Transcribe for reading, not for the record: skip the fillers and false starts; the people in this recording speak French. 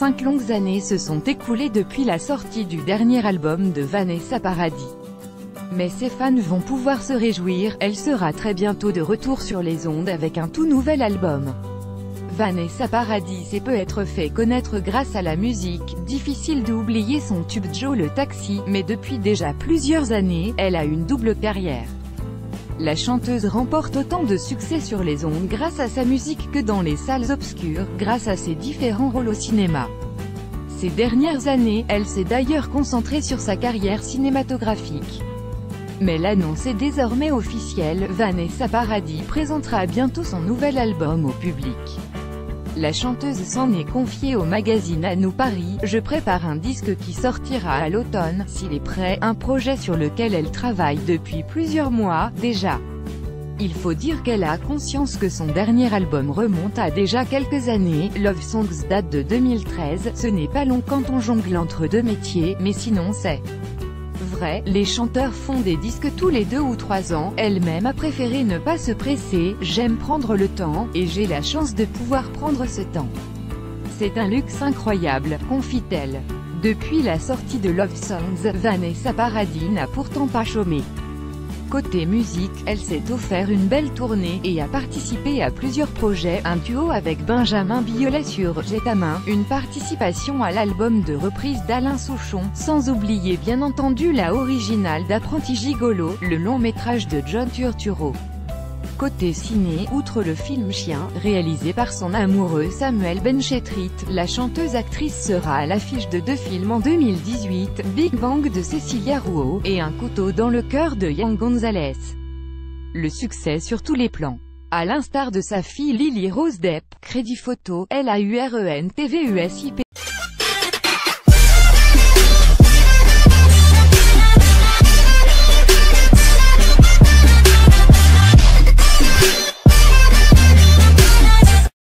5 longues années se sont écoulées depuis la sortie du dernier album de Vanessa Paradis. Mais ses fans vont pouvoir se réjouir, elle sera très bientôt de retour sur les ondes avec un tout nouvel album. Vanessa Paradis s'est peut être fait connaître grâce à la musique, difficile d'oublier son tube Joe le Taxi, mais depuis déjà plusieurs années, elle a une double carrière. La chanteuse remporte autant de succès sur les ondes grâce à sa musique que dans les salles obscures, grâce à ses différents rôles au cinéma. Ces dernières années, elle s'est d'ailleurs concentrée sur sa carrière cinématographique. Mais l'annonce est désormais officielle, Vanessa Paradis présentera bientôt son nouvel album au public. La chanteuse s'en est confiée au magazine À Nous Paris, « Je prépare un disque qui sortira à l'automne, s'il est prêt, un projet sur lequel elle travaille depuis plusieurs mois, déjà. » Il faut dire qu'elle a conscience que son dernier album remonte à déjà quelques années, Love Songs date de 2013, ce n'est pas long quand on jongle entre deux métiers, mais sinon c'est vrai, les chanteurs font des disques tous les 2 ou 3 ans, elle-même a préféré ne pas se presser, j'aime prendre le temps, et j'ai la chance de pouvoir prendre ce temps. C'est un luxe incroyable, confie-t-elle. Depuis la sortie de Love Songs, Vanessa Paradis n'a pourtant pas chômé. Côté musique, elle s'est offert une belle tournée, et a participé à plusieurs projets, un duo avec Benjamin Biolay sur J'ai ta main, une participation à l'album de reprise d'Alain Souchon, sans oublier bien entendu la originale d'Apprenti Gigolo, le long métrage de John Turturro. Côté ciné, outre le film Chien, réalisé par son amoureux Samuel Benchetrit, la chanteuse-actrice sera à l'affiche de 2 films en 2018, Big Bang de Cecilia Rouault, et Un couteau dans le cœur de Yang Gonzalez. Le succès sur tous les plans. À l'instar de sa fille Lily Rose Depp, crédit photo, LAUREN TVUSIP.